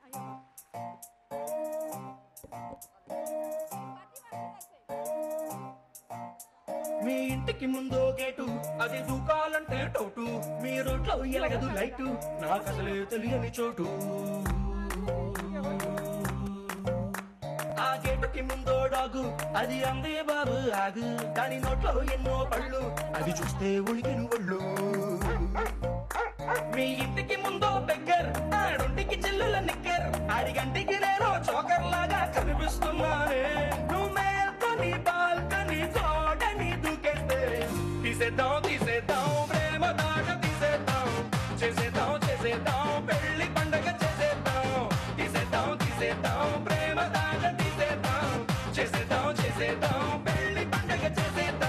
మీ ఇంటికి ముందో గేటు అది దూకాలంటే టోటు మీ రోడ్లో ఎలగదు లైటు నాకు అసలే తెలియని చోటు ఆ గేటుకి ముందో డాగు అది అందే బాబు ఆగు దాని నోట్లో ఎన్నో పళ్ళు అది చూస్తే ఉలికిన ఒళ్ళు మీ ఇంటికి ముందో బెగ్గర్ ఆడొంటికి చెల్లుల నిక్కర్ ఆడిగంటికి నేను చోకర్ లాగా కనిపిస్తున్నానే నువ్వు మేల్కొని బాల్కని తోటని దూకేస్తే తీసేద్దాం తీసేద్దాం ప్రేమ దాట తీసేద్దాం చేసేద్దాం చేసేద్దాం పెళ్లి పండగ చేసేద్దాం తీసేద్దాం తీసేద్దాం ప్రేమ దాట తీసేద్దాం చేసేద్దాం చేసేద్దాం పెళ్లి పండగ చేసేద్దాం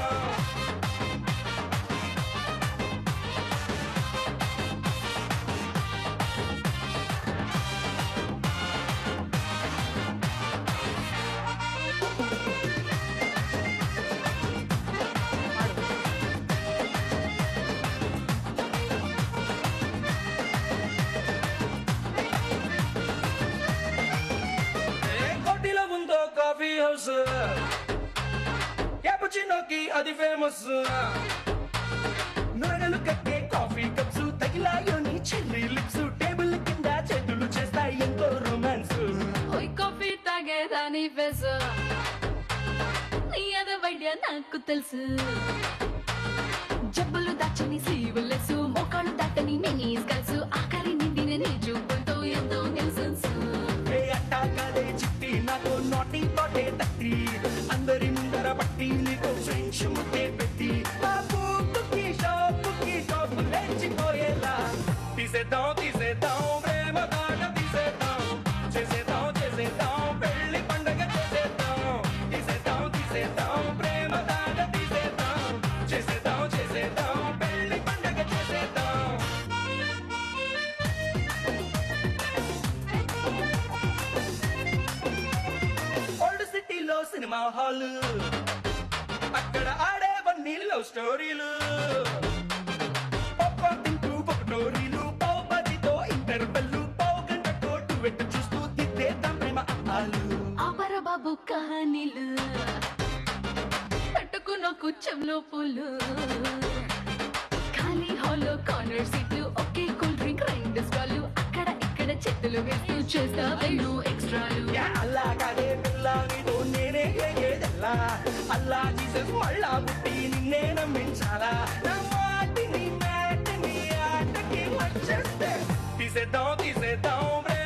కాఫీ హౌస్ క్యాపుచినోకి అది ఫేమస్ నొరగలు కట్టే కాఫీ కప్స్ తగిలాయోని చెల్లి లిప్స్ టేబుల్ కింద చేతులు చేస్తాయి ఎంతో రొమాన్స్ ఓయ్ కాఫీ తాగేదాని ఫేస్ నీ అద వైద్య నాకు తెలుసు జబ్బులు దాచని స్లీవ్లెస్ మోకాళ్ళు దాటని మినీస్ గల్స్ ఆకలి నిండిన నీ చూపులతో ఎంతో నిల్సన్స్ అట్టాకాలే చిట్టి నాతో నోటి తోటే తట్టి అందరి ముందర పట్టి నీకు ఫ్రెండ్స్ ముద్దే పెట్టి బాబు కుక్కి షాప్ లేచిపోయేలా తీసేద్దాం తీసేద్దాం ప్రేమ దాట తీసేద్దాం చేసేద్దాం చేసేద్దాం పెళ్లి పండగ చేసేద్దాం తీసేద్దాం తీసేద్దాం ప్రేమ దాట తీసేద్దాం చేసేద్దాం చేసేద్దాం పెళ్లి పండగ చేసేద్దాం సినిమా హాల్ అక్కడ ఆడేవన్నీ లవ్ స్టోరీలు తింటూ పకోరీలు పావు బజితో ఇంటర్వెల్లు పావు గంటతో డువెట్ చూస్తూ తిట్టేద్దాం ప్రేమ అమ్మాలు ఆపర బాబు కహానీలు పట్టుకున్న కుచ్చంలో పూలు ఖాళీ హాల్లో కార్నర్ సీట్లు ఒకే కూల్ డ్రింక్ రెండు స్టాలు అక్కడ ఇక్కడ చేతులు వేస్తూ చేస్తావేను ఎక్స్ట్రాలు అలాగే పిల్లానితో నేనే ఏదెల్లా అల్లా జీసస్ మళ్ళా పుట్టి నిన్నే నమ్మించాలా నా మాటిని మ్యాటిని ఆటకి వచ్చేస్తే తీసేద్దాం తీసేద్దాం